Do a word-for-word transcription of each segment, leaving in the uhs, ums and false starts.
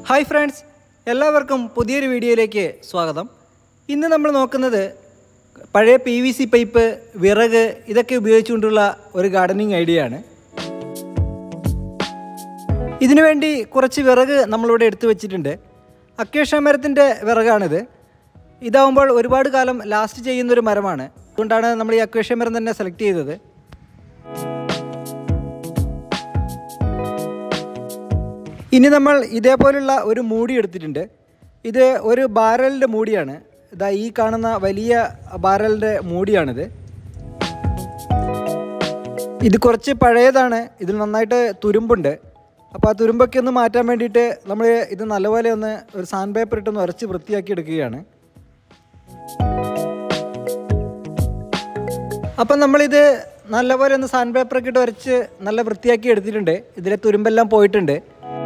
Hi friends, എല്ലാവർക്കും പുതിയൊരു വീഡിയോയിലേക്ക് സ്വാഗതം. ഇന്ന് നമ്മൾ നോക്കുന്നത് പഴയ പി വി സി പൈപ്പ്, വിറക് ഇതൊക്കെ ഉപയോഗിച്ചുകൊണ്ടുള്ള ഒരു ഗാർഡനിങ് ഐഡിയ ആണ്. ഇതിനുവേണ്ടി കുറച്ച് വിറക് നമ്മളിവിടെ എടുത്തു വച്ചിട്ടുണ്ട്. അക്കേഷ്യ മരത്തിൻ്റെ വിറകാണിത്. ഇതാവുമ്പോൾ ഒരുപാട് കാലം ലാസ്റ്റ് ചെയ്യുന്നൊരു മരമാണ്. അതുകൊണ്ടാണ് നമ്മൾ ഈ അക്കേഷ്യ മരം തന്നെ സെലക്ട് ചെയ്തത്. ഇനി നമ്മൾ ഇതേപോലുള്ള ഒരു മൂടി എടുത്തിട്ടുണ്ട്. ഇത് ഒരു ബാരലിൻ്റെ മൂടിയാണ്. ഇതാ ഈ കാണുന്ന വലിയ ബാരലിൻ്റെ മൂടിയാണിത്. ഇത് കുറച്ച് പഴയതാണ്. ഇതിൽ നന്നായിട്ട് തുരുമ്പുണ്ട്. അപ്പോൾ ആ തുരുമ്പൊക്കെ ഒന്ന് മാറ്റാൻ വേണ്ടിയിട്ട് നമ്മൾ ഇത് നല്ലപോലെ ഒന്ന് ഒരു സാൻഡ് പേപ്പർ ഇട്ടൊന്ന് ഉരച്ച് വൃത്തിയാക്കി എടുക്കുകയാണ്. അപ്പം നമ്മളിത് നല്ലപോലെ ഒന്ന് സാൻഡ് പേപ്പറൊക്കെ ഇട്ട് ഉരച്ച് നല്ല വൃത്തിയാക്കി എടുത്തിട്ടുണ്ട്. ഇതിലെ തുരുമ്പെല്ലാം പോയിട്ടുണ്ട്.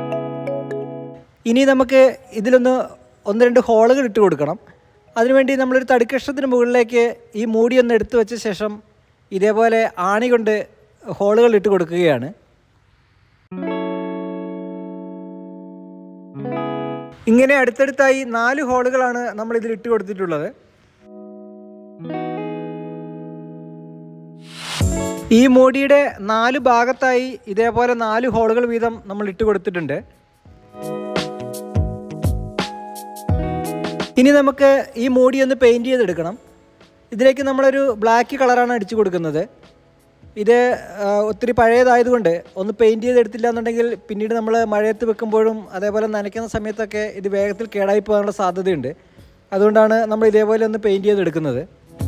ഇനി നമുക്ക് ഇതിലൊന്ന് ഒന്ന് രണ്ട് ഹോളുകൾ ഇട്ട് കൊടുക്കണം. അതിനുവേണ്ടി നമ്മളൊരു തടിക്കഷ്ണത്തിന് മുകളിലേക്ക് ഈ മൂടി ഒന്ന് എടുത്തു വെച്ച ശേഷം ഇതേപോലെ ആണി കൊണ്ട് ഹോളുകൾ ഇട്ട് കൊടുക്കുകയാണ്. ഇങ്ങനെ അടുത്തടുത്തായി നാല് ഹോളുകളാണ് നമ്മൾ ഇതിൽ ഇട്ട് കൊടുത്തിട്ടുള്ളത്. ഈ മൂടിയുടെ നാല് ഭാഗത്തായി ഇതേപോലെ നാല് ഹോളുകൾ വീതം നമ്മൾ ഇട്ട് കൊടുത്തിട്ടുണ്ട്. ഇനി നമുക്ക് ഈ മൂടി ഒന്ന് പെയിൻറ്റ് ചെയ്തെടുക്കണം. ഇതിലേക്ക് നമ്മളൊരു ബ്ലാക്ക് കളറാണ് അടിച്ചു കൊടുക്കുന്നത്. ഇത് ഒത്തിരി പഴയതായതുകൊണ്ട് ഒന്ന് പെയിൻറ്റ് ചെയ്തെടുത്തില്ല എന്നുണ്ടെങ്കിൽ പിന്നീട് നമ്മൾ മഴയത്ത് വെക്കുമ്പോഴും അതേപോലെ നനയ്ക്കുന്ന സമയത്തൊക്കെ ഇത് വേഗത്തിൽ കേടായി പോകാനുള്ള സാധ്യതയുണ്ട്. അതുകൊണ്ടാണ് നമ്മൾ ഇതേപോലെ ഒന്ന് പെയിൻറ്റ് ചെയ്തെടുക്കുന്നത്.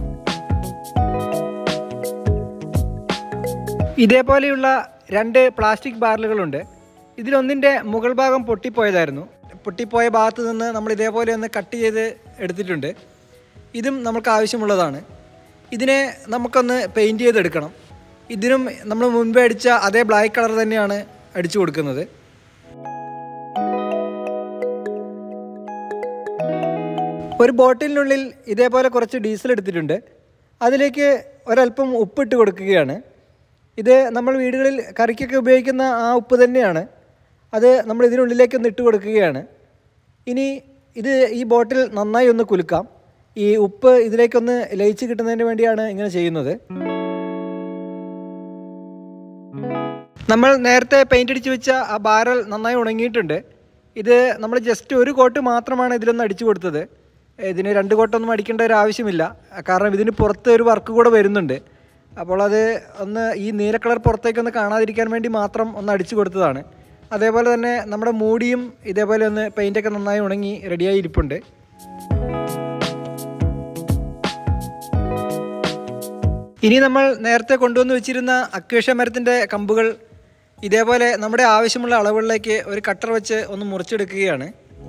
ഇതേപോലെയുള്ള രണ്ട് പ്ലാസ്റ്റിക് ബാരലുകളുണ്ട്. ഇതിലൊന്നിൻ്റെ മുകൾ ഭാഗം പൊട്ടിപ്പോയതായിരുന്നു. പൊട്ടിപ്പോയ ഭാഗത്ത് നിന്ന് നമ്മൾ ഇതേപോലെ ഒന്ന് കട്ട് ചെയ്ത് എടുത്തിട്ടുണ്ട്. ഇതും നമുക്ക് ആവശ്യമുള്ളതാണ്. ഇതിനെ നമുക്കൊന്ന് പെയിൻറ്റ് ചെയ്തെടുക്കണം. ഇതിനും നമ്മൾ മുൻപേ അടിച്ച അതേ ബ്ലാക്ക് കളർ തന്നെയാണ് അടിച്ചു കൊടുക്കുന്നത്. ഒരു ബോട്ടിലിനുള്ളിൽ ഇതേപോലെ കുറച്ച് ഡീസൽ എടുത്തിട്ടുണ്ട്. അതിലേക്ക് ഒരല്പം ഉപ്പിട്ട് കൊടുക്കുകയാണ്. ഇത് നമ്മൾ വീടുകളിൽ കറിക്കൊക്കെ ഉപയോഗിക്കുന്ന ആ ഉപ്പ് തന്നെയാണ്. അത് നമ്മൾ ഇതിനുള്ളിലേക്കൊന്ന് ഇട്ട് കൊടുക്കുകയാണ്. ഇനി ഇത് ഈ ബോട്ടിൽ നന്നായി ഒന്ന് കുലുക്കാം. ഈ ഉപ്പ് ഇതിലേക്കൊന്ന് ലയിച്ച് കിട്ടുന്നതിന് വേണ്ടിയാണ് ഇങ്ങനെ ചെയ്യുന്നത്. നമ്മൾ നേരത്തെ പെയിൻ്റ് അടിച്ച് വെച്ച ആ ബാരൽ നന്നായി ഉണങ്ങിയിട്ടുണ്ട്. ഇത് നമ്മൾ ജസ്റ്റ് ഒരു കോട്ട് മാത്രമാണ് ഇതിലൊന്ന് അടിച്ചു കൊടുത്തത്. ഇതിന് രണ്ട് കോട്ടൊന്നും അടിക്കേണ്ട ഒരു ആവശ്യമില്ല. കാരണം ഇതിന് പുറത്ത് ഒരു വർക്ക് കൂടെ വരുന്നുണ്ട്. അപ്പോൾ അത് ഒന്ന് ഈ നീല കളർ പുറത്തേക്കൊന്ന് കാണാതിരിക്കാൻ വേണ്ടി മാത്രം ഒന്ന് അടിച്ചു കൊടുത്തതാണ്. അതേപോലെ തന്നെ നമ്മുടെ മൂടിയും ഇതേപോലെ ഒന്ന് പെയിൻ്റൊക്കെ നന്നായി ഉണങ്ങി റെഡിയായി ഇരിപ്പുണ്ട്. ഇനി നമ്മൾ നേരത്തെ കൊണ്ടുവന്ന് വെച്ചിരുന്ന അക്കേഷ്യ മരത്തിൻ്റെ കമ്പുകൾ ഇതേപോലെ നമ്മുടെ ആവശ്യമുള്ള അളവുകളിലേക്ക് ഒരു കട്ടർ വെച്ച് ഒന്ന് മുറിച്ചെടുക്കുകയാണ്.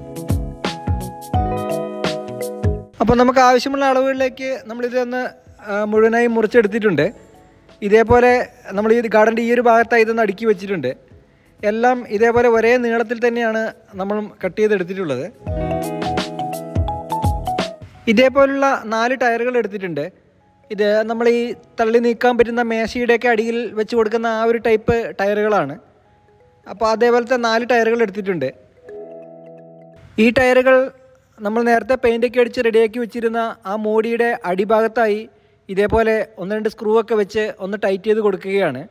അപ്പോൾ നമുക്ക് ആവശ്യമുള്ള അളവുകളിലേക്ക് നമ്മളിതൊന്ന് മുഴുവനായി മുറിച്ചെടുത്തിട്ടുണ്ട്. ഇതേപോലെ നമ്മൾ ഈ ഗാർഡൻ്റെ ഈ ഒരു ഭാഗത്തായി ഇതൊന്ന് അടുക്കി വെച്ചിട്ടുണ്ട്. എല്ലാം ഇതേപോലെ ഒരേ നീളത്തിൽ തന്നെയാണ് നമ്മൾ കട്ട് ചെയ്തെടുത്തിട്ടുള്ളത്. ഇതേപോലുള്ള നാല് ടയറുകൾ എടുത്തിട്ടുണ്ട്. ഇത് നമ്മൾ ഈ തള്ളി നീക്കാൻ പറ്റുന്ന മേശയുടെയൊക്കെ അടിയിൽ വെച്ച് കൊടുക്കുന്ന ആ ഒരു ടൈപ്പ് ടയറുകളാണ്. അപ്പോൾ അതേപോലത്തെ നാല് ടയറുകൾ എടുത്തിട്ടുണ്ട്. ഈ ടയറുകൾ നമ്മൾ നേരത്തെ പെയിൻ്റൊക്കെ അടിച്ച് റെഡിയാക്കി വെച്ചിരുന്ന ആ മൂടിയുടെ അടിഭാഗത്തായി ഇതേപോലെ ഒന്ന് രണ്ട് സ്ക്രൂ ഒക്കെ വെച്ച് ഒന്ന് ടൈറ്റ് ചെയ്ത് കൊടുക്കുകയാണ്.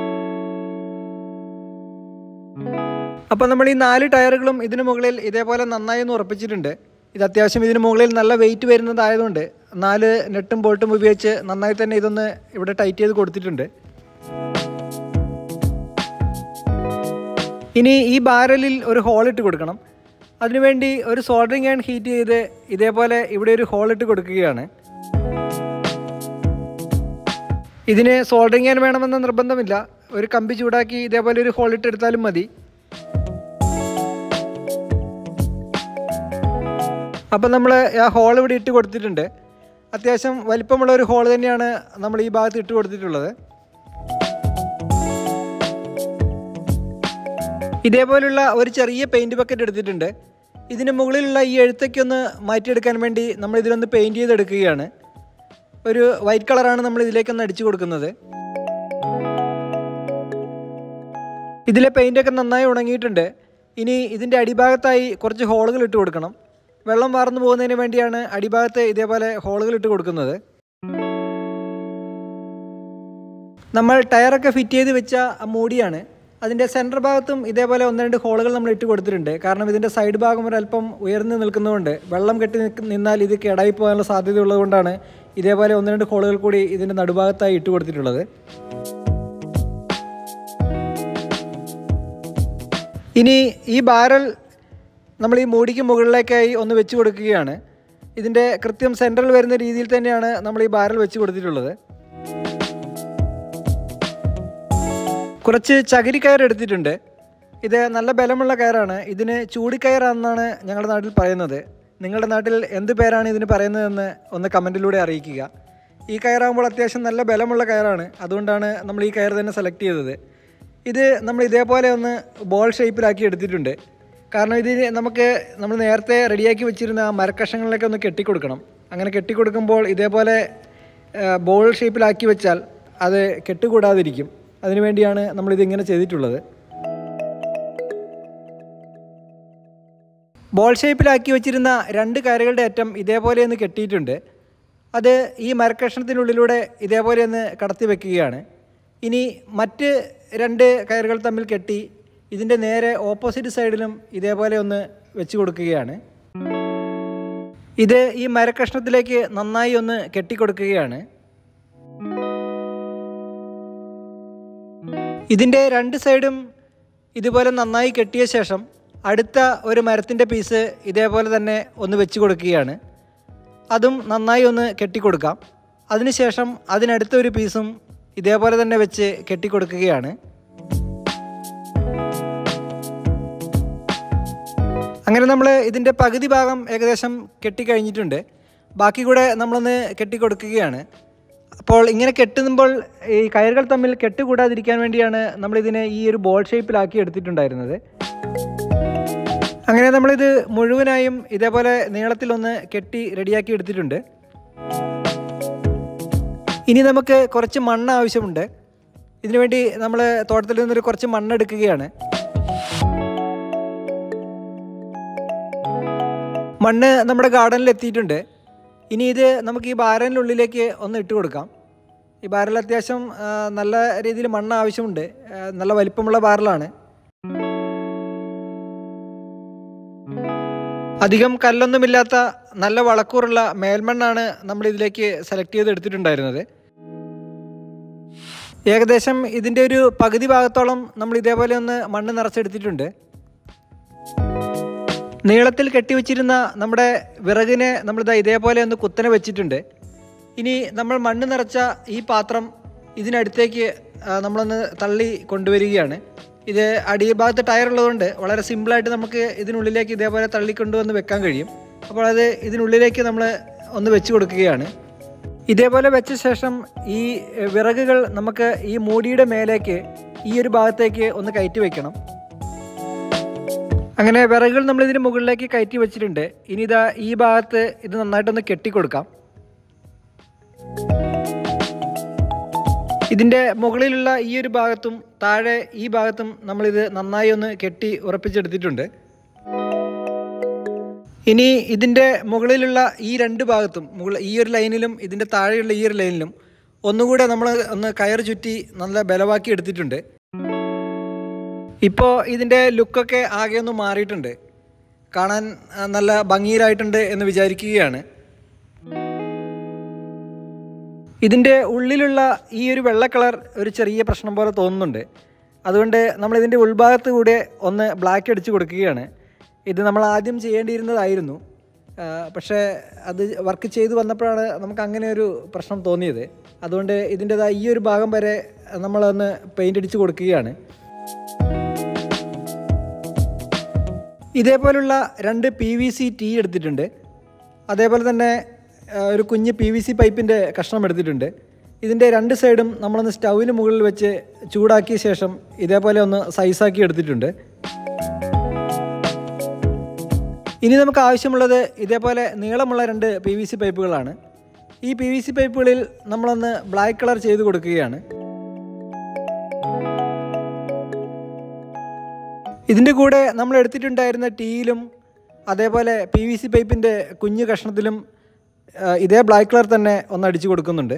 അപ്പോൾ നമ്മൾ ഈ നാല് ടയറുകളും ഇതിന് മുകളിൽ ഇതേപോലെ നന്നായി ഒന്ന് ഉറപ്പിച്ചിട്ടുണ്ട്. ഇത് അത്യാവശ്യം ഇതിന് മുകളിൽ നല്ല വെയിറ്റ് വരുന്നതായതുകൊണ്ട് നാല് നെട്ടും ബോൾട്ടും ഉപയോഗിച്ച് നന്നായി തന്നെ ഇതൊന്ന് ഇവിടെ ടൈറ്റ് ചെയ്ത് കൊടുത്തിട്ടുണ്ട്. ഇനി ഈ ബാരലിൽ ഒരു ഹോൾ ഇട്ട് കൊടുക്കണം. അതിനുവേണ്ടി ഒരു സോൾഡറിങ് അയൺ ഹീറ്റ് ചെയ്ത് ഇതേപോലെ ഇവിടെ ഒരു ഹോൾ ഇട്ട് കൊടുക്കുകയാണ്. ഇതിന് സോൾഡറിങ് അയൺ വേണമെന്ന നിർബന്ധമില്ല. ഒരു കമ്പി ചൂടാക്കി ഇതേപോലെ ഒരു ഹോൾ ഇട്ടെടുത്താലും മതി. അപ്പം നമ്മൾ ആ ഹോൾ ഇവിടെ ഇട്ട് കൊടുത്തിട്ടുണ്ട്. അത്യാവശ്യം വലിപ്പമുള്ള ഒരു ഹോൾ തന്നെയാണ് നമ്മൾ ഈ ഭാഗത്ത് ഇട്ട് കൊടുത്തിട്ടുള്ളത്. ഇതേപോലുള്ള ഒരു ചെറിയ പെയിൻറ്റ് ബക്കറ്റ് എടുത്തിട്ടുണ്ട്. ഇതിന് മുകളിലുള്ള ഈ എഴുത്തൊക്കെ മാറ്റിയെടുക്കാൻ വേണ്ടി നമ്മൾ ഇതിലൊന്ന് പെയിൻറ്റ് ചെയ്തെടുക്കുകയാണ്. ഒരു വൈറ്റ് കളറാണ് നമ്മൾ ഇതിലേക്കൊന്ന് അടിച്ചു കൊടുക്കുന്നത്. ഇതിലെ പെയിൻ്റൊക്കെ നന്നായി ഉണങ്ങിയിട്ടുണ്ട്. ഇനി ഇതിൻ്റെ അടിഭാഗത്തായി കുറച്ച് ഹോളുകൾ ഇട്ട് കൊടുക്കണം. വെള്ളം വാർന്നു പോകുന്നതിന് വേണ്ടിയാണ് അടിഭാഗത്ത് ഇതേപോലെ ഹോളുകൾ ഇട്ട് കൊടുക്കുന്നത്. നമ്മൾ ടയറൊക്കെ ഫിറ്റ് ചെയ്ത് വെച്ച ആ മൂടിയാണ്. അതിൻ്റെ സെൻറ്റർ ഭാഗത്തും ഇതേപോലെ ഒന്ന് രണ്ട് ഹോളുകൾ നമ്മൾ ഇട്ട് കൊടുത്തിട്ടുണ്ട്. കാരണം ഇതിൻ്റെ സൈഡ് ഭാഗം ഒരല്പം ഉയർന്നു നിൽക്കുന്നതുകൊണ്ട് വെള്ളം കെട്ടി നിന്നാൽ ഇത് കേടായി പോകാനുള്ള സാധ്യത ഉള്ളതുകൊണ്ടാണ് ഇതേപോലെ ഒന്ന് രണ്ട് ഹോളുകൾ കൂടി ഇതിൻ്റെ നടുഭാഗത്തായി ഇട്ട് കൊടുത്തിട്ടുള്ളത്. ഇനി ഈ ബാരൽ നമ്മൾ ഈ മൂടിക്ക് മുകളിലേക്കായി ഒന്ന് വെച്ച് കൊടുക്കുകയാണ്. ഇതിൻ്റെ കൃത്യം സെൻറ്ററിൽ വരുന്ന രീതിയിൽ തന്നെയാണ് നമ്മൾ ഈ ബാരൽ വെച്ച് കൊടുത്തിട്ടുള്ളത്. കുറച്ച് ചകിരി കയർ എടുത്തിട്ടുണ്ട്. ഇത് നല്ല ബലമുള്ള കയറാണ്. ഇതിന് ചൂടിക്കയറാണെന്നാണ് ഞങ്ങളുടെ നാട്ടിൽ പറയുന്നത്. നിങ്ങളുടെ നാട്ടിൽ എന്ത് പേരാണ് ഇതിന് പറയുന്നതെന്ന് ഒന്ന് കമൻറ്റിലൂടെ അറിയിക്കുക. ഈ കയറാകുമ്പോൾ അത്യാവശ്യം നല്ല ബലമുള്ള കയറാണ്. അതുകൊണ്ടാണ് നമ്മൾ ഈ കയർ തന്നെ സെലക്ട് ചെയ്തത്. ഇത് നമ്മൾ ഇതേപോലെ ഒന്ന് ബോൾ ഷേപ്പിലാക്കി എടുത്തിട്ടുണ്ട്. കാരണം ഇതിന് നമുക്ക് നമ്മൾ നേരത്തെ റെഡിയാക്കി വെച്ചിരുന്ന ആ മരക്കഷങ്ങളിലൊക്കെ ഒന്ന് കെട്ടിക്കൊടുക്കണം. അങ്ങനെ കെട്ടിക്കൊടുക്കുമ്പോൾ ഇതേപോലെ ബോൾ ഷേപ്പിലാക്കി വെച്ചാൽ അത് കെട്ടുകൂടാതിരിക്കും. അതിനുവേണ്ടിയാണ് നമ്മളിതിങ്ങനെ ചെയ്തിട്ടുള്ളത്. ബോൾ ഷേപ്പിലാക്കി വെച്ചിരുന്ന രണ്ട് കയറുകളുടെ അറ്റം ഇതേപോലെ ഒന്ന് കെട്ടിയിട്ടുണ്ട്. അത് ഈ മരക്കഷ്ണത്തിനുള്ളിലൂടെ ഇതേപോലെ ഒന്ന് കടത്തി വെക്കുകയാണ്. ഇനി മറ്റ് രണ്ട് കയറുകൾ തമ്മിൽ കെട്ടി ഇതിൻ്റെ നേരെ ഓപ്പോസിറ്റ് സൈഡിലും ഇതേപോലെ ഒന്ന് വെച്ച് കൊടുക്കുകയാണ്. ഇത് ഈ മരക്കഷ്ണത്തിലേക്ക് നന്നായി ഒന്ന് കെട്ടിക്കൊടുക്കുകയാണ്. ഇതിൻ്റെ രണ്ട് സൈഡും ഇതുപോലെ നന്നായി കെട്ടിയ ശേഷം അടുത്ത ഒരു മരത്തിൻ്റെ പീസ് ഇതേപോലെ തന്നെ ഒന്ന് വെച്ച് കൊടുക്കുകയാണ്. അതും നന്നായി ഒന്ന് കെട്ടിക്കൊടുക്കാം. അതിനുശേഷം അതിനടുത്ത ഒരു പീസും ഇതേപോലെ തന്നെ വെച്ച് കെട്ടിക്കൊടുക്കുകയാണ്. അങ്ങനെ നമ്മൾ ഇതിൻ്റെ പകുതി ഭാഗം ഏകദേശം കെട്ടിക്കഴിഞ്ഞിട്ടുണ്ട്. ബാക്കി കൂടെ നമ്മളൊന്ന് കെട്ടിക്കൊടുക്കുകയാണ്. അപ്പോൾ ഇങ്ങനെ കെട്ടുമ്പോൾ ഈ കയറുകൾ തമ്മിൽ കെട്ടുകൂടാതിരിക്കാൻ വേണ്ടിയാണ് നമ്മളിതിനെ ഈ ഒരു ബോൾ ഷേപ്പിലാക്കി എടുത്തിട്ടുണ്ടായിരുന്നത്. അങ്ങനെ നമ്മളിത് മുഴുവനായും ഇതേപോലെ നീളത്തിലൊന്ന് കെട്ടി റെഡിയാക്കി എടുത്തിട്ടുണ്ട്. ഇനി നമുക്ക് കുറച്ച് മണ്ണ് ആവശ്യമുണ്ട്. ഇതിനുവേണ്ടി നമ്മൾ തോട്ടത്തിൽ നിന്നൊരു കുറച്ച് മണ്ണെടുക്കുകയാണ്. മണ്ണ് നമ്മുടെ ഗാർഡനിൽ എത്തിയിട്ടുണ്ട്. ഇനി ഇത് നമുക്ക് ഈ ബാരലിനുള്ളിലേക്ക് ഒന്ന് ഇട്ട് കൊടുക്കാം. ഈ ബാരൽ അത്യാവശ്യം നല്ല രീതിയിൽ മണ്ണ് ആവശ്യമുണ്ട്. നല്ല വലിപ്പമുള്ള ബാരലാണ്. അധികം കല്ലൊന്നുമില്ലാത്ത നല്ല വളക്കൂറുള്ള മേൽമണ്ണാണ് നമ്മൾ ഇതിലേക്ക് സെലക്ട് ചെയ്ത് എടുത്തിട്ടുണ്ടായിരുന്നത്. ഏകദേശം ഇതിൻ്റെ ഒരു പകുതി ഭാഗത്തോളം നമ്മൾ ഇതേപോലെ ഒന്ന് മണ്ണ് നിറച്ചെടുത്തിട്ടുണ്ട്. നീളത്തിൽ കെട്ടിവെച്ചിരുന്ന നമ്മുടെ വിറകിനെ നമ്മളിതാ ഇതേപോലെ ഒന്ന് കുത്തനെ വെച്ചിട്ടുണ്ട്. ഇനി നമ്മൾ മണ്ണ് നിറച്ച ഈ പാത്രം ഇതിനടുത്തേക്ക് നമ്മളൊന്ന് തള്ളി കൊണ്ടുവരികയാണ്. ഇത് അടിഭാഗത്ത് ടയറുള്ളതുകൊണ്ട് വളരെ സിമ്പിളായിട്ട് നമുക്ക് ഇതിനുള്ളിലേക്ക് ഇതേപോലെ തള്ളിക്കൊണ്ടുവന്ന് വെക്കാൻ കഴിയും. അപ്പോൾ അത് ഇതിനുള്ളിലേക്ക് നമ്മൾ ഒന്ന് വെച്ച് കൊടുക്കുകയാണ്. ഇതേപോലെ വെച്ച ശേഷം ഈ വിറകുകൾ നമുക്ക് ഈ മൂടിയുടെ മേലേക്ക് ഈ ഒരു ഭാഗത്തേക്ക് ഒന്ന് കയറ്റി വയ്ക്കണം. അങ്ങനെ വിറകുകൾ നമ്മളിതിന് മുകളിലേക്ക് കയറ്റി വെച്ചിട്ടുണ്ട്. ഇനി ഇതാ ഈ ഭാഗത്ത് ഇത് നന്നായിട്ടൊന്ന് കെട്ടിക്കൊടുക്കാം. ഇതിൻ്റെ മുകളിലുള്ള ഈ ഒരു ഭാഗത്തും താഴെ ഈ ഭാഗത്തും നമ്മളിത് നന്നായി ഒന്ന് കെട്ടി ഉറപ്പിച്ചെടുത്തിട്ടുണ്ട്. ഇനി ഇതിൻ്റെ മുകളിലുള്ള ഈ രണ്ട് ഭാഗത്തും മുകളിൽ ഈ ഒരു ലൈനിലും ഇതിൻ്റെ താഴെയുള്ള ഈ ഒരു ലൈനിലും ഒന്നുകൂടെ നമ്മൾ ഒന്ന് കയർ ചുറ്റി നല്ല ബലമാക്കി എടുത്തിട്ടുണ്ട്. ഇപ്പോൾ ഇതിൻ്റെ ലുക്കൊക്കെ ആകെ ഒന്ന് മാറിയിട്ടുണ്ട്. കാണാൻ നല്ല ഭംഗിയിലായിട്ടുണ്ട് എന്ന് വിചാരിക്കുകയാണ്. ഇതിൻ്റെ ഉള്ളിലുള്ള ഈ ഒരു വെള്ള കളർ ഒരു ചെറിയ പ്രശ്നം പോലെ തോന്നുന്നുണ്ട്. അതുകൊണ്ട് നമ്മളിതിൻ്റെ ഉൾഭാഗത്ത് കൂടെ ഒന്ന് ബ്ലാക്ക് അടിച്ച് കൊടുക്കുകയാണ്. ഇത് നമ്മൾ ആദ്യം ചെയ്യേണ്ടിയിരുന്നതായിരുന്നു. പക്ഷേ അത് വർക്ക് ചെയ്ത് വന്നപ്പോഴാണ് നമുക്ക് അങ്ങനെ ഒരു പ്രശ്നം തോന്നിയത്. അതുകൊണ്ട് ഇതിൻ്റെതായ ഈ ഒരു ഭാഗം വരെ നമ്മളൊന്ന് പെയിൻ്റ് അടിച്ച് കൊടുക്കുകയാണ്. ഇതേപോലുള്ള രണ്ട് പി വി സി ടീ എടുത്തിട്ടുണ്ട്. അതേപോലെ തന്നെ ഒരു കുഞ്ഞ് പി വി സി പൈപ്പിൻ്റെ കഷ്ണം എടുത്തിട്ടുണ്ട്. ഇതിൻ്റെ രണ്ട് സൈഡും നമ്മളൊന്ന് സ്റ്റൗവിന് മുകളിൽ വെച്ച് ചൂടാക്കിയ ശേഷം ഇതേപോലെ ഒന്ന് സൈസാക്കി എടുത്തിട്ടുണ്ട്. ഇനി നമുക്ക് ആവശ്യമുള്ളത് ഇതേപോലെ നീളമുള്ള രണ്ട് പി വി സി പൈപ്പുകളാണ്. ഈ പി വി സി പൈപ്പുകളിൽ നമ്മളൊന്ന് ബ്ലാക്ക് കളർ ചെയ്ത് കൊടുക്കുകയാണ്. ഇതിൻ്റെ കൂടെ നമ്മൾ എടുത്തിട്ടുണ്ടായിരുന്ന ടീയിലും അതേപോലെ പി വി സി പൈപ്പിൻ്റെ കുഞ്ഞു കഷ്ണത്തിലും ഇതേ ബ്ലാക്ക് കളർ തന്നെ ഒന്ന് അടിച്ചു കൊടുക്കുന്നുണ്ട്.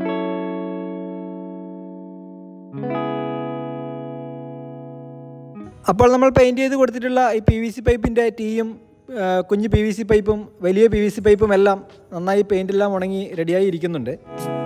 അപ്പോൾ നമ്മൾ പെയിൻറ്റ് ചെയ്ത് കൊടുത്തിട്ടുള്ള ഈ പി വി സി പൈപ്പിൻ്റെ ടീയും കുഞ്ഞ് പി വി സി പൈപ്പും വലിയ പി വി സി പൈപ്പും എല്ലാം നന്നായി പെയിൻ്റെല്ലാം ഉണങ്ങി റെഡിയായി ഇരിക്കുന്നുണ്ട്.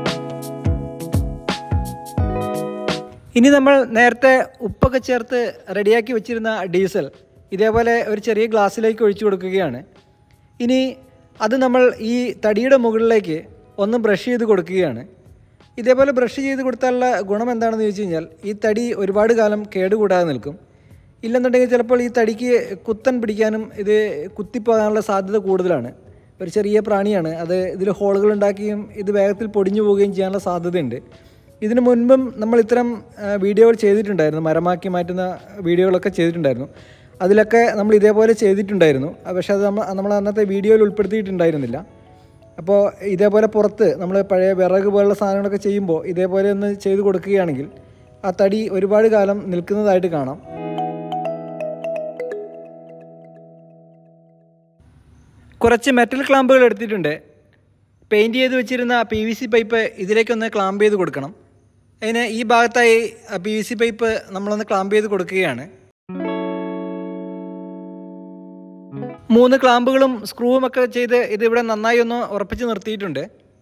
ഇനി നമ്മൾ നേരത്തെ ഉപ്പൊക്കെ ചേർത്ത് റെഡിയാക്കി വെച്ചിരുന്ന ഡീസൽ ഇതേപോലെ ഒരു ചെറിയ ഗ്ലാസ്സിലേക്ക് ഒഴിച്ചു കൊടുക്കുകയാണ്. ഇനി അത് നമ്മൾ ഈ തടിയുടെ മുകളിലേക്ക് ഒന്ന് ബ്രഷ് ചെയ്ത് കൊടുക്കുകയാണ്. ഇതേപോലെ ബ്രഷ് ചെയ്ത് കൊടുത്താലുള്ള ഗുണം എന്താണെന്ന് ചോദിച്ചു കഴിഞ്ഞാൽ ഈ തടി ഒരുപാട് കാലം കേടുകൂടാതെ നിൽക്കും. ഇല്ലെന്നുണ്ടെങ്കിൽ ചിലപ്പോൾ ഈ തടിക്ക് കുത്തൻ പിടിക്കാനും ഇത് കുത്തിപ്പോകാനുള്ള സാധ്യത കൂടുതലാണ്. ഒരു ചെറിയ പ്രാണിയാണ്, അത് ഇതിൽ ഹോളുകൾ ഉണ്ടാക്കുകയും ഇത് വേഗത്തിൽ പൊടിഞ്ഞു പോവുകയും ചെയ്യാനുള്ള സാധ്യതയുണ്ട്. ഇതിനു മുൻപും നമ്മൾ ഇത്തരം വീഡിയോകൾ ചെയ്തിട്ടുണ്ടായിരുന്നു, മരമാക്കി മാറ്റുന്ന വീഡിയോകളൊക്കെ ചെയ്തിട്ടുണ്ടായിരുന്നു. അതിലൊക്കെ നമ്മൾ ഇതേപോലെ ചെയ്തിട്ടുണ്ടായിരുന്നു. പക്ഷേ അത് നമ്മൾ നമ്മൾ അന്നത്തെ വീഡിയോയിൽ ഉൾപ്പെടുത്തിയിട്ടുണ്ടായിരുന്നില്ല. അപ്പോൾ ഇതേപോലെ പുറത്ത് നമ്മൾ പഴയ വിറക് പോലുള്ള സാധനങ്ങളൊക്കെ ചെയ്യുമ്പോൾ ഇതേപോലെ ഒന്ന് ചെയ്ത് കൊടുക്കുകയാണെങ്കിൽ ആ തടി ഒരുപാട് കാലം നിൽക്കുന്നതായിട്ട് കാണാം. കുറച്ച് മെറ്റൽ ക്ലാമ്പുകൾ എടുത്തിട്ടുണ്ട്. പെയിൻറ്റ് ചെയ്ത് വെച്ചിരുന്ന പി വി സി പൈപ്പ് ഇതിലേക്കൊന്ന് ക്ലാമ്പ് ചെയ്ത് കൊടുക്കണം. അതിന് ഈ ഭാഗത്തായി പി വി സി പൈപ്പ് നമ്മളൊന്ന് ക്ലാമ്പ് ചെയ്ത് കൊടുക്കുകയാണ്. മൂന്ന് ക്ലാമ്പുകളും സ്ക്രൂവും ഒക്കെ ചെയ്ത് ഇതിവിടെ നന്നായി ഒന്ന് ഉറപ്പിച്ച് നിർത്തിയിട്ടുണ്ട്.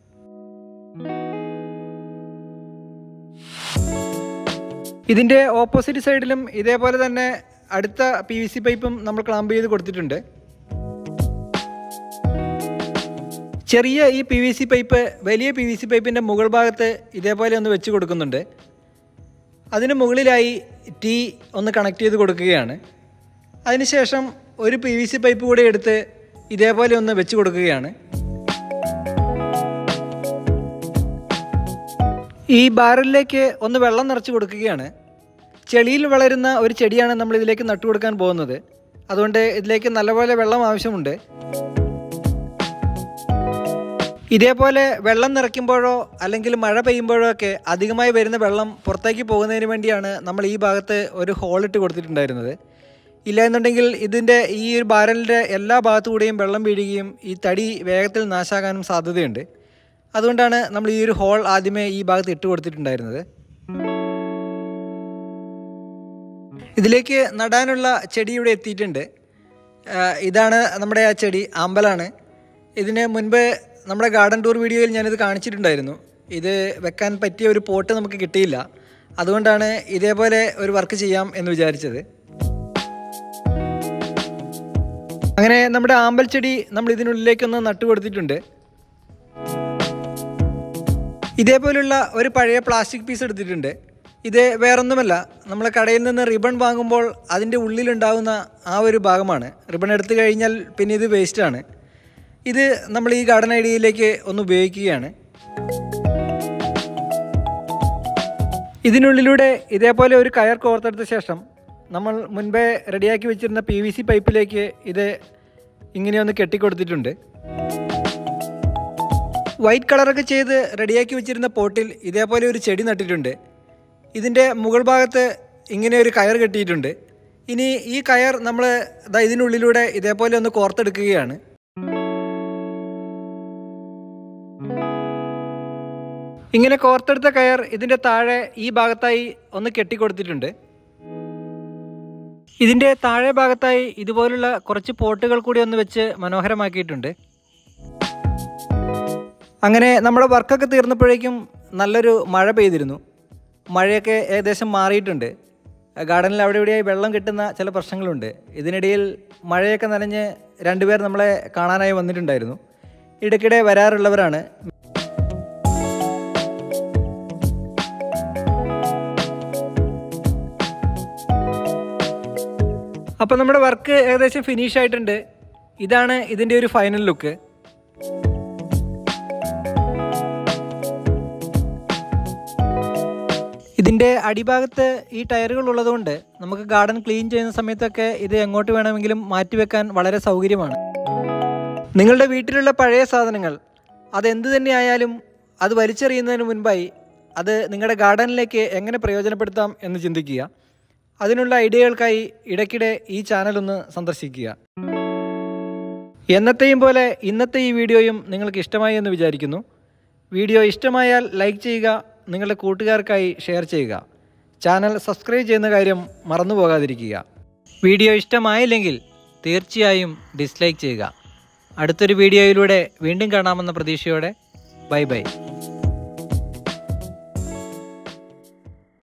ഇതിൻ്റെ ഓപ്പോസിറ്റ് സൈഡിലും ഇതേപോലെ തന്നെ അടുത്ത പി വി സി പൈപ്പും നമ്മൾ ക്ലാമ്പ് ചെയ്ത് കൊടുത്തിട്ടുണ്ട്. ചെറിയ ഈ പി വി സി പൈപ്പ് വലിയ പി വി സി പൈപ്പിൻ്റെ മുകൾ ഭാഗത്ത് ഇതേപോലെ ഒന്ന് വെച്ച് കൊടുക്കുന്നുണ്ട്. അതിന് മുകളിലായി ടീ ഒന്ന് കണക്ട് ചെയ്ത് കൊടുക്കുകയാണ്. അതിനുശേഷം ഒരു പി വി സി പൈപ്പ് കൂടെ എടുത്ത് ഇതേപോലെ ഒന്ന് വെച്ച് കൊടുക്കുകയാണ്. ഈ ബാരലിലേക്ക് ഒന്ന് വെള്ളം നിറച്ച് കൊടുക്കുകയാണ്. ചെളിയിൽ വളരുന്ന ഒരു ചെടിയാണ് നമ്മൾ ഇതിലേക്ക് നട്ടു കൊടുക്കാൻ പോകുന്നത്. അതുകൊണ്ട് ഇതിലേക്ക് നല്ലപോലെ വെള്ളം ആവശ്യമുണ്ട്. ഇതേപോലെ വെള്ളം നിറയ്ക്കുമ്പോഴോ അല്ലെങ്കിൽ മഴ പെയ്യുമ്പോഴോ ഒക്കെ അധികമായി വരുന്ന വെള്ളം പുറത്തേക്ക് പോകുന്നതിന് വേണ്ടിയാണ് നമ്മൾ ഈ ഭാഗത്ത് ഒരു ഹോളിട്ട് കൊടുത്തിട്ടുണ്ടായിരുന്നത്. ഇല്ല എന്നുണ്ടെങ്കിൽ ഇതിൻ്റെ ഈ ഒരു ബാരലിൻ്റെ എല്ലാ ഭാഗത്തു കൂടെയും വെള്ളം വീഴുകയും ഈ തടി വേഗത്തിൽ നാശാകാനും സാധ്യതയുണ്ട്. അതുകൊണ്ടാണ് നമ്മൾ ഈ ഒരു ഹോൾ ആദ്യമേ ഈ ഭാഗത്ത് ഇട്ട് കൊടുത്തിട്ടുണ്ടായിരുന്നത്. ഇതിലേക്ക് നടാനുള്ള ചെടി ഇവിടെ എത്തിയിട്ടുണ്ട്. ഇതാണ് നമ്മുടെ ആ ചെടി, ആമ്പലാണ്. ഇതിന് മുൻപ് നമ്മുടെ ഗാർഡൻ ടൂർ വീഡിയോയിൽ ഞാനിത് കാണിച്ചിട്ടുണ്ടായിരുന്നു. ഇത് വെക്കാൻ പറ്റിയ ഒരു പോട്ട് നമുക്ക് കിട്ടിയില്ല. അതുകൊണ്ടാണ് ഇതേപോലെ ഒരു വർക്ക് ചെയ്യാം എന്ന് വിചാരിച്ചത്. അങ്ങനെ നമ്മുടെ ആമ്പൽ ചെടി നമ്മൾ ഇതിനുള്ളിലേക്കൊന്ന് നട്ടു കൊടുത്തിട്ടുണ്ട്. ഇതേപോലുള്ള ഒരു പഴയ പ്ലാസ്റ്റിക് പീസ് എടുത്തിട്ടുണ്ട്. ഇത് വേറൊന്നുമല്ല, നമ്മൾ കടയിൽ നിന്ന് റിബൺ വാങ്ങുമ്പോൾ അതിൻ്റെ ഉള്ളിലുണ്ടാകുന്ന ആ ഒരു ഭാഗമാണ്. റിബൺ എടുത്തു കഴിഞ്ഞാൽ പിന്നെ ഇത് വേസ്റ്റാണ്. ഇത് നമ്മൾ ഈ ഗാർഡൻ ഐഡിയയിലേക്ക് ഒന്ന് ഉപയോഗിക്കുകയാണ്. ഇതിനുള്ളിലൂടെ ഇതേപോലെ ഒരു കയർ കോർത്തെടുത്ത ശേഷം നമ്മൾ മുൻപേ റെഡിയാക്കി വെച്ചിരുന്ന പി വി സി പൈപ്പിലേക്ക് ഇത് ഇങ്ങനെയൊന്ന് കെട്ടിക്കൊടുത്തിട്ടുണ്ട്. വൈറ്റ് കളറൊക്കെ ചെയ്ത് റെഡിയാക്കി വെച്ചിരുന്ന പോട്ടിൽ ഇതേപോലെ ഒരു ചെടി നട്ടിട്ടുണ്ട്. ഇതിൻ്റെ മുകൾ ഭാഗത്ത് ഇങ്ങനെ ഒരു കയർ കെട്ടിയിട്ടുണ്ട്. ഇനി ഈ കയർ നമ്മൾ ഇതിനുള്ളിലൂടെ ഇതേപോലെ ഒന്ന് കോർത്തെടുക്കുകയാണ്. ഇങ്ങനെ കോർത്തെടുത്ത കയർ ഇതിൻ്റെ താഴെ ഈ ഭാഗത്തായി ഒന്ന് കെട്ടിക്കൊടുത്തിട്ടുണ്ട്. ഇതിൻ്റെ താഴെ ഭാഗത്തായി ഇതുപോലുള്ള കുറച്ച് പോട്ടുകൾ കൂടി ഒന്ന് വെച്ച് മനോഹരമാക്കിയിട്ടുണ്ട്. അങ്ങനെ നമ്മുടെ വർക്കൊക്കെ തീർന്നപ്പോഴേക്കും നല്ലൊരു മഴ പെയ്തിരുന്നു. മഴയൊക്കെ ഏകദേശം മാറിയിട്ടുണ്ട്. ഗാർഡനിൽ അവിടെ ഇവിടെയായി വെള്ളം കിട്ടുന്ന ചില പ്രശ്നങ്ങളുണ്ട്. ഇതിനിടയിൽ മഴയൊക്കെ നനഞ്ഞ് രണ്ടുപേർ നമ്മളെ കാണാനായി വന്നിട്ടുണ്ടായിരുന്നു. ഇടയ്ക്കിടെ വരാറുള്ളവരാണ്. അപ്പോൾ നമ്മുടെ വർക്ക് ഏകദേശം ഫിനിഷ് ആയിട്ടുണ്ട്. ഇതാണ് ഇതിൻ്റെ ഒരു ഫൈനൽ ലുക്ക്. ഇതിൻ്റെ അടിഭാഗത്ത് ഈ ടയറുകൾ ഉള്ളതുകൊണ്ട് നമുക്ക് ഗാർഡൻ ക്ലീൻ ചെയ്യുന്ന സമയത്തൊക്കെ ഇത് എങ്ങോട്ട് വേണമെങ്കിലും മാറ്റിവെക്കാൻ വളരെ സൗകര്യമാണ്. നിങ്ങളുടെ വീട്ടിലുള്ള പഴയ സാധനങ്ങൾ അതെന്ത് തന്നെയായാലും അത് വലിച്ചെറിയുന്നതിന് മുൻപായി അത് നിങ്ങളുടെ ഗാർഡനിലേക്ക് എങ്ങനെ പ്രയോജനപ്പെടുത്താം എന്ന് ചിന്തിക്കുക. അതിനുള്ള ഐഡിയകൾക്കായി ഇടയ്ക്കിടെ ഈ ചാനലൊന്ന് സന്ദർശിക്കുക. എന്നത്തെയും പോലെ ഇന്നത്തെ ഈ വീഡിയോയും നിങ്ങൾക്ക് ഇഷ്ടമായി എന്ന് വിചാരിക്കുന്നു. വീഡിയോ ഇഷ്ടമായാൽ ലൈക്ക് ചെയ്യുക, നിങ്ങളുടെ കൂട്ടുകാർക്കായി ഷെയർ ചെയ്യുക. ചാനൽ സബ്സ്ക്രൈബ് ചെയ്യുന്ന കാര്യം മറന്നു പോകാതിരിക്കുക. വീഡിയോ ഇഷ്ടമായില്ലെങ്കിൽ തീർച്ചയായും ഡിസ്ലൈക്ക് ചെയ്യുക. അടുത്തൊരു വീഡിയോയിലൂടെ വീണ്ടും കാണാമെന്ന പ്രതീക്ഷയോടെ ബൈ ബൈ.